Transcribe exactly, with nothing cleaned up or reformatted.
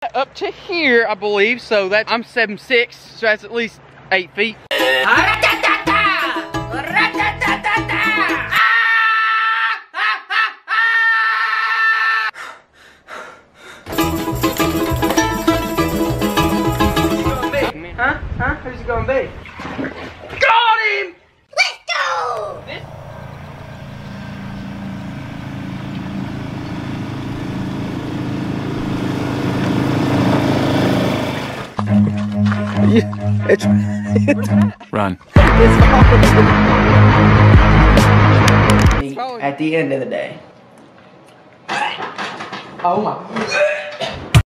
Up to here, I believe. So that I'm seven six, so that's at least eight feet. Huh? Huh? Who's it gonna be? Got him! Let's go! This Yeah, it's run. At the end of the day. Oh my.